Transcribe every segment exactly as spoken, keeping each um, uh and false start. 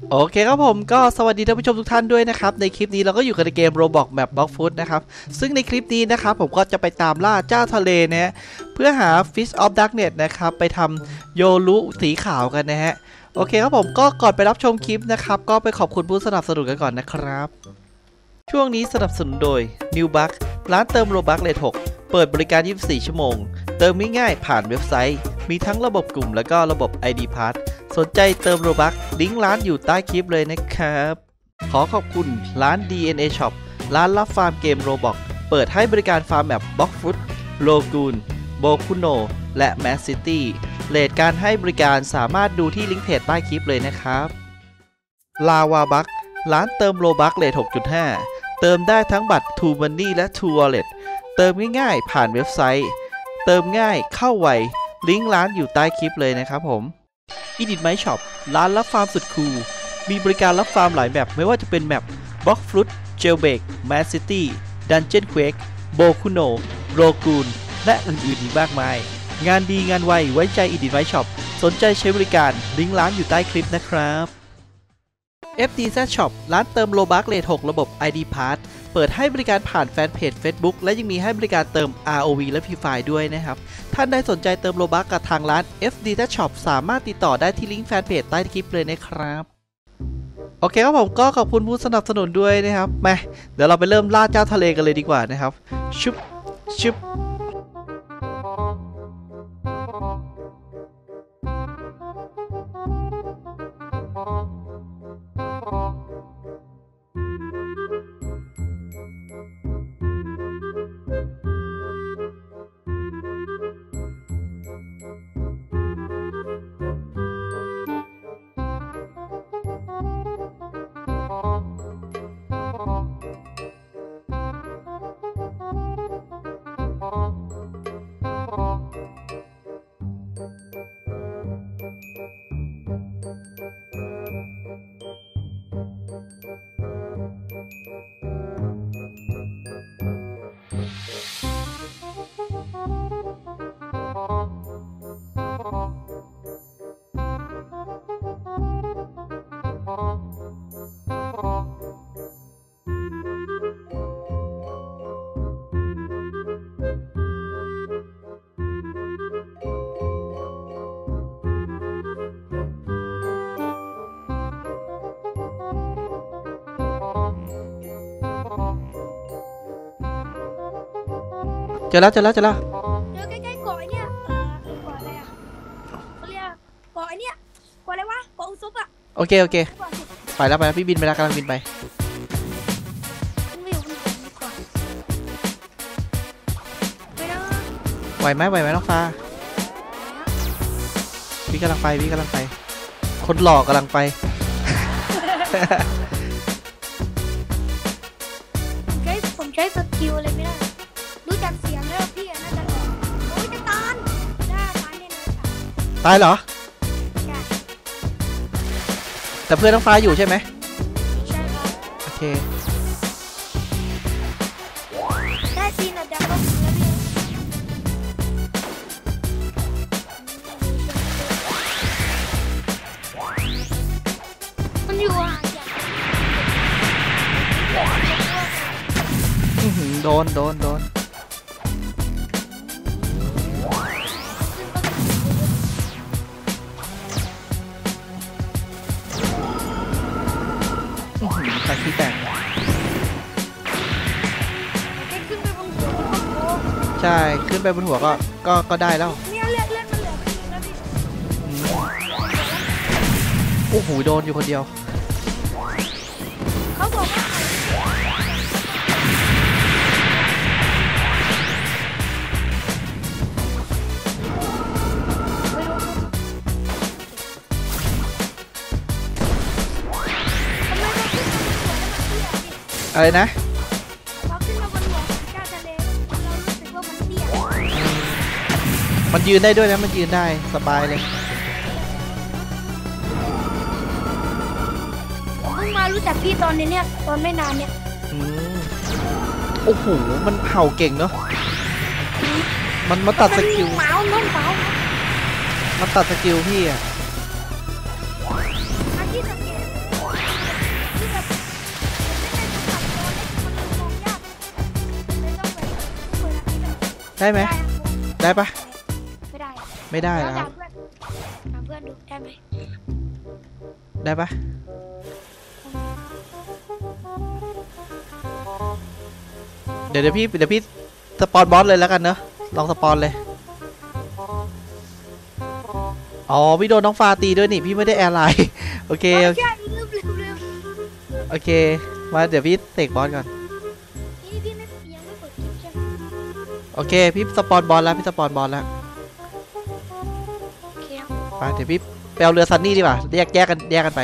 โอเคครับผมก็สวัสดีท่านผู้ชมทุกท่านด้วยนะครับในคลิปนี้เราก็อยู่กันในเกม Roblox Map Block Food นะครับซึ่งในคลิปนี้นะครับผมก็จะไปตามล่าเจ้าทะเลนะฮะเพื่อหา Fish of Darkness นะครับไปทำโยรุสีขาวกันนะฮะโอเคครับผมก็ก่อนไปรับชมคลิปนะครับก็ไปขอบคุณผู้สนับสนุนกันก่อนนะครับช่วงนี้สนับสนุนโดย Newbuck ร้านเติม Robux เลท หกเปิดบริการยี่สิบสี่ชั่วโมงเติมง่ายๆผ่านเว็บไซต์มีทั้งระบบกลุ่มและก็ระบบ ไอ ดี Pass สนใจเติมโรบัคลิงก์ร้านอยู่ใต้คลิปเลยนะครับขอขอบคุณร้าน ดี เอ็น เอ Shop ร้านรับฟาร์มเกม Roblox เปิดให้บริการฟาร์มแบบ Block Food โลกูนโบคุโนและ Mad City เรทการให้บริการสามารถดูที่ลิงก์เพจใต้คลิปเลยนะครับลาวาบัคร้านเติมโรบัคเรท หกจุดห้า เติมได้ทั้งบัตร True Money และ True Wallet เติมง่ายๆผ่านเว็บไซต์เติมง่ายเข้าไวลิงก์ร้านอยู่ใต้คลิปเลยนะครับผมEdit My Shop ร้านรับฟาร์มสุดคูลมีบริการรับฟาร์มหลายแมปไม่ว่าจะเป็นแมป Block Fruit Jailbreak Mad City Dungeon Quake Bokuno Rogun และอื่นๆอีกมากมายงานดีงานไวไว้ใจ Edit My Shop สนใจใช้บริการลิงก์ร้านอยู่ใต้คลิปนะครับ เอฟ ดี แซด Shop ร้านเติมโลบัคเรท หกระบบ ไอ ดี Pass เปิดให้บริการผ่านแฟนเพจ Facebook และยังมีให้บริการเติม อาร์ โอ วี และ Free Fire ด้วยนะครับท่านใดสนใจเติมโลบัคกับทางร้าน เอฟ ดี แซด Shop สามารถติดต่อได้ที่ลิงก์แฟนเพจใต้คลิปเลยนะครับโอเคครับผมก็ขอบคุณผู้สนับสนุนด้วยนะครับมาเดี๋ยวเราไปเริ่มล่าเจ้าทะเลกันเลยดีกว่านะครับชุบชุบเจอแล้วเจอแล้วเจอแล้วเจอใกล้ๆเกาะไอ้เนี่ยเออเกาะอะไรอ่ะเขาเรียกเกาะไอ้เนี่ยเกาะอะไรวะเกาะอุซุปอ่ะโอเคโอเคไปแล้วไปแล้วพี่บินไปแล้วกำลังบินไปไม่อยู่บนเกาะดีกว่าไปแล้วไหวไหมไหวไหมน้องฟ้าพี่กำลังไปพี่กำลังไปคนหล่อกำลังไปผมใช้ผมใช้สกิลอะไรไม่ได้รู้จักเสียงแล้วพี่น่าจะโอ้ยจะตายน่าตายแน่เลยค่ะตายเหรอใช่แต่เพื่อนน้องฟ้าอยู่ใช่ไหมใช่ครับโอเคได้ซีนอ่ะดับแล้วพี่มันอยู่ห่างจากโดนโดนโดนแตกที่แตกขึ้นไปบนหัวใช่ขึ้นไปบนหัวก็ก็ก็ได้แล้วเนี่ยเลือดเลือดมันเหลือแล้วพี่โอ้โหโดนอยู่คนเดียวเขาบอกว่าอะไรนะพอขึ้นมาบนหัวของเจ้าทะเลเรารู้สึกว่ามันเตี้ยมันยืนได้ด้วยนะมันยืนได้สบายเลยเพิ่งมารู้จักพี่ตอนนี้เนี่ยตอนไม่นานเนี่ยโอ้โหมันเห่าเก่งเนาะมันมาตัดสกิลเมาส์น้องเมาส์มันตัดสกิลพี่อะอาชีพสังเกตได้ไหมได้ครับได้ปะไม่ได้ไม่ได้แล้วนะครับถามเพื่อนถามเพื่อนดูได้ไหมได้ปะเดี๋ยวเดี๋ยวพี่เดี๋ยวพี่สปอนบอสเลยแล้วกันเนอะลองสปอนเลยอ๋อพี่โดนน้องฟาตีด้วยนี่พี่ไม่ได้แอร์ไลน์โอเคโอโอเคเคลืมลืมลืมโอเคมาเดี๋ยวพี่เตะบอสก่อนนี่พี่ไม่ยังไม่กดคลิปใช่ไหมโอเคพี่สปอนบอลแล้วพี่สปอนบอลแล้วโอเคครับไปเดี๋ยวพี่ไปเอาเรือซันนี่ดีกว่าแยกแยกกันแยกกันไป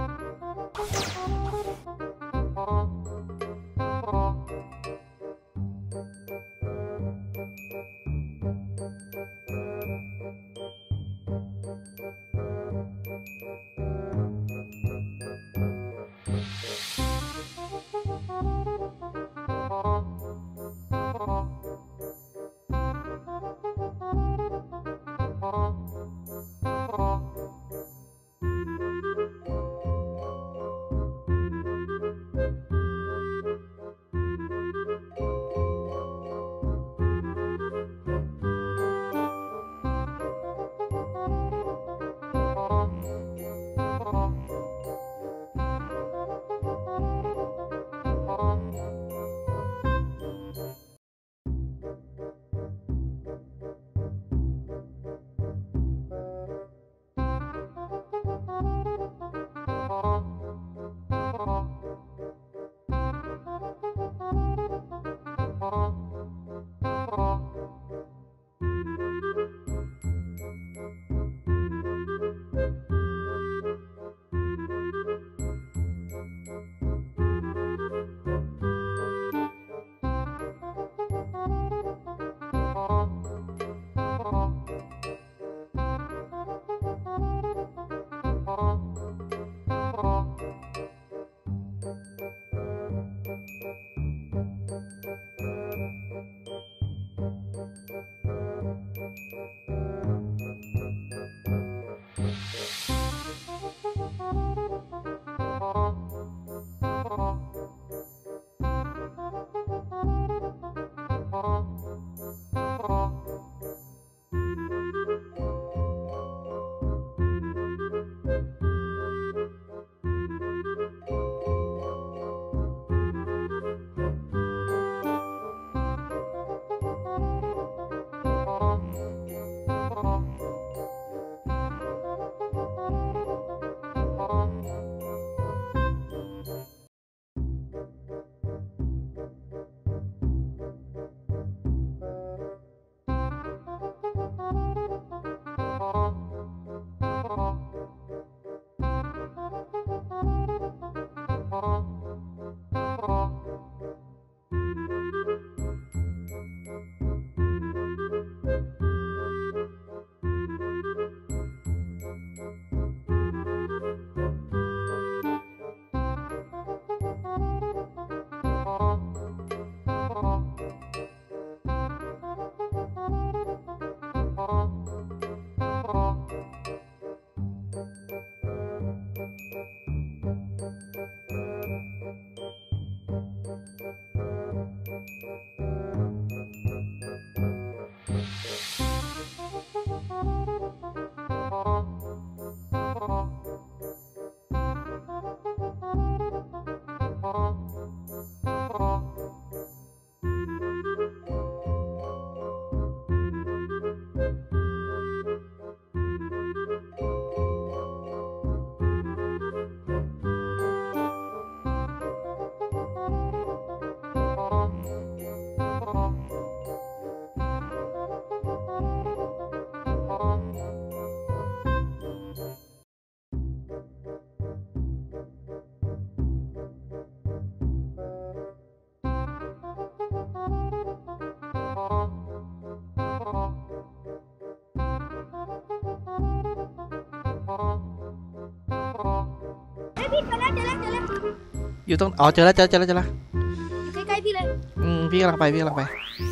เฮ้ยพี่เจอแล้วเจอแล้วเจอแล้วอยู่ตรงอ๋อเจอแล้วเจอเจอแล้วเจอแล้วอยู่ใกล้ๆพี่เลยอืมพี่กำลังไปพี่กำลังไป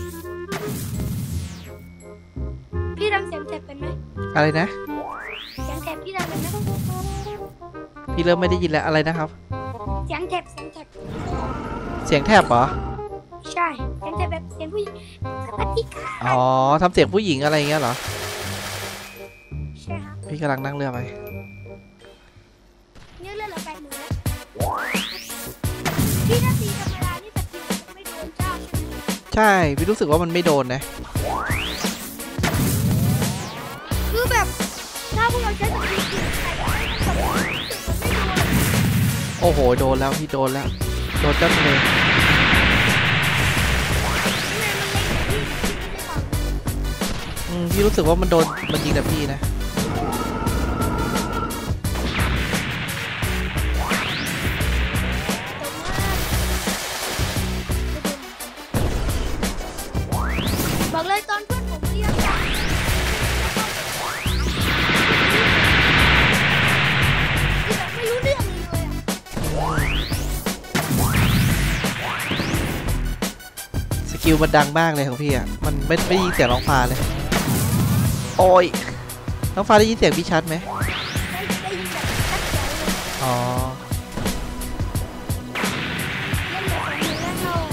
พี่ทำเสียงแถบเป็นไหมอะไรนะเสียงแถบพี่ทำเป็นไหมพี่เริ่มไม่ได้ยินแล้วอะไรนะครับเสียงแถบเสียงแถบเสียงแทบเหรอใช่เป็นแต่แบบเสียงผู้หญิงสวัสดีค่ะอ๋อทำเสียงผู้หญิงอะไรอย่างเงี้ยเหรอใช่ครับพี่กำลังนั่งเรือไปเนี่ยเรื่องเราแปดหมื่นแล้วพี่นาทีธรรมดานี่สกิลมันไม่โดนเจ้าใช่ไหมใช่พี่รู้สึกว่ามันไม่โดนนะคือแบบถ้าพวกเราใช้สกิลจริงใส่ไปมันแบบมันไม่โดนโอ้โหโดนแล้วพี่โดนแล้วโดนจังเลยทำไมมันเล็งพี่พี่ไม่ได้ฟังอืมพี่รู้สึกว่ามันโดนมันยิงแต่พี่นะบอกเลยตอนเพื่อนผมเรียกกันคือแบบไม่รู้เรื่องเลยอะสกิลมันดังมากเลยของพี่อ่ะมันไม่ไม่ได้ยินเสียงน้องฟ้าเลยโอ้ยน้องฟ้าได้ยินเสียงพี่ชัดไหมได้ได้ยินแบบชัดเจนเลยอ๋อเล่นแบบของมือแล้วเข้า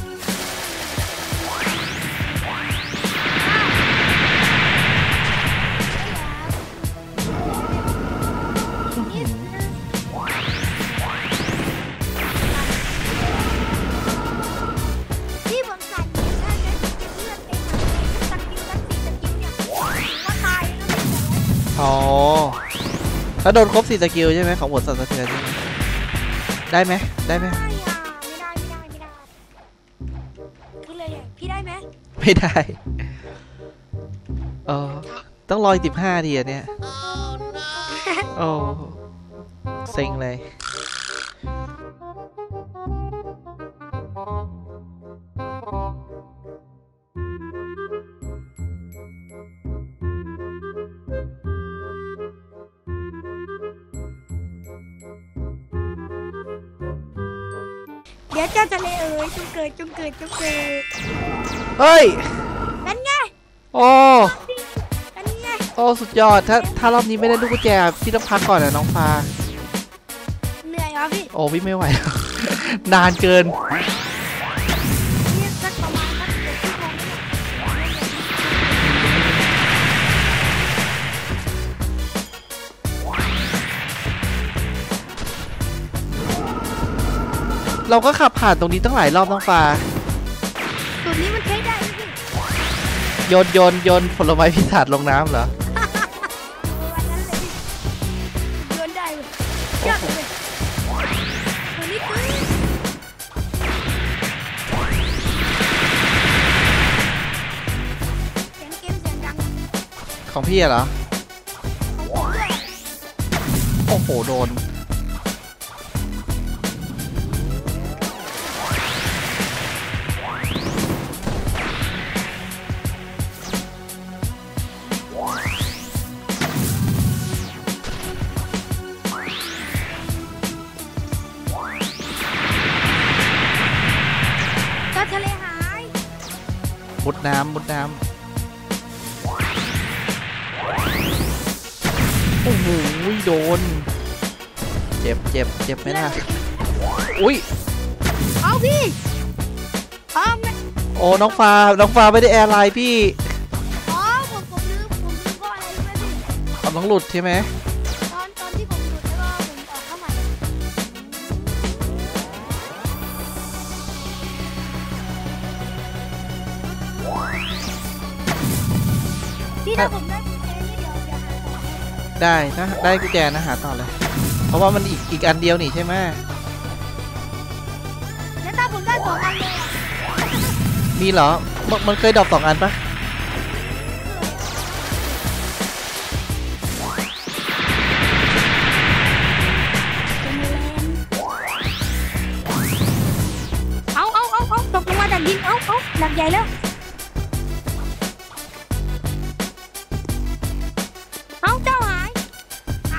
ที่ผมสั่นเนี่ยถ้าใช้สกิลเลือดเองอะสกิลทั้งสี่สกิลเนี่ยก็ตายแล้วไม่เหลือแล้วอ๋อถ้าโดนครบสี่สกิลใช่ไหมของบทสั่นสะเทือนใช่ไหมได้ไหมได้ไหมไม่ได้อะไม่ได้ไม่ได้ไม่ได้คือเลยเนี่ยพี่ได้ไหมไม่ได้เออต้องรอสิบห้าทีอะเนี่ยโอ้เซ็งเลยเดี๋ยวเจ้าทะเลเอ๋ยจงเกิดจงเกิดจงเกิดเฮ้ยนั่นไงโอ้นั่นไงโอ้สุดยอดถ้าถ้ารอบนี้ไม่ได้ลูกกุญแจพี่ต้องพักก่อนนะน้องฟ้าเหนื่อยเหรอพี่โอ้พี่ไม่ไหวแล้ว นานเกินนี่สักประมาณสักเจ็ดชั่วโมงเนี่ยเราก็ขับผ่านตรงนี้ตั้งหลายรอบน้องฟ้าสูตรนี้มันใช้ได้ไหมพี่โยนโยนโยนผลไม้พิศาจลงน้ำเหรอวันนั้นเลยพี่โยนได้เลยยอดเลยตัวนี้คือเสียงเกมเสียงดังของพี่อะเหรอของผมด้วยโอ้โหโดนเจ้าทะเลหายมุดน้ำมุดน้ำโอ้โหโดน เจ็บเจ็บเจ็บไหมล่ะอุ้ยเอาพี่เอาไม่โอ้น้องฟ้าน้องฟ้าไม่ได้แอร์ไลน์พี่อ๋อผมผมลืมผมลืมเพราะอะไรรู้ไหมพี่เอาน้องหลุดใช่ไหมตอนตอนที่ผมหลุดแล้วก็ผมออกเข้าใหม่พี่ถ้าผมได้กุญแจนี่เดี๋ยวเดี๋ยวหาต่อให้ได้ถ้าได้กุญแจนะหาต่อเลย เพราะว่ามันอีกอีกอันเดียวนี่ใช่ไหมแล้วถ้าผมได้สองอันเลยอ่ะมีเหรอมันมันเคยดรอปสองอันปะเอาเอาเอาเอาตกลงมาจากดินเอาเอาหลักใหญ่แล้วเอาเจ้าหายเอา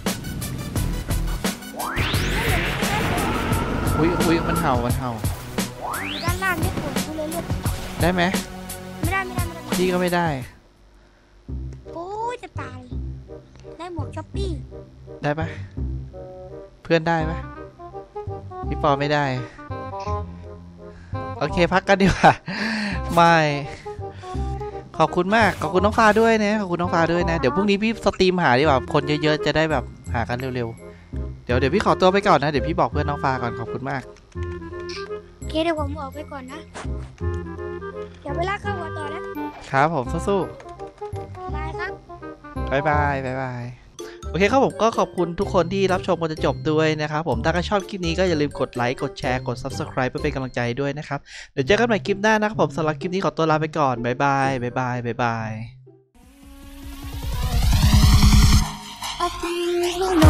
อุ้ยอุ้ยมันเห่ามันเห่าอยู่ด้านล่างนี่ปวดกูเลยเลือดได้ไหมไม่ได้ไม่ได้ไม่ได้พี่ก็ไม่ได้โอ้ยจะตายได้หมวกช้อปปี้ได้ปะเพื่อนได้ปะพี่ปอไม่ได้โอเคพักกันดีกว่าไม่ขอบคุณมากขอบคุณน้องฟ้าด้วยนะขอบคุณน้องฟ้าด้วยนะเดี๋ยวพรุ่งนี้พี่สตรีมหาดีกว่าคนเยอะๆจะได้แบบหากันเร็วๆเดี๋ยวเดี๋ยวพี่ขอตัวไปก่อนนะเดี๋ยวพี่บอกเพื่อนน้องฟ้าก่อนขอบคุณมากโอเคเดี๋ยวผมออกไปก่อนนะเดี๋ยวเวลาเข้าหัวต่อนะครับผมสู้บายครับๆบายบายบายบายโอเคครับผมก็ขอบคุณทุกคนที่รับชมกันจนจบด้วยนะครับผมถ้าใครชอบคลิปนี้ก็อย่าลืมกดไลค์กดแชร์กด ซับสไครบ์ เพื่อเป็นกำลังใจด้วยนะครับเดี๋ยวเจอกันใหม่คลิปหน้านะครับผมสำหรับคลิปนี้ขอตัวลาไปก่อนบายบายบายบายบายบาย I think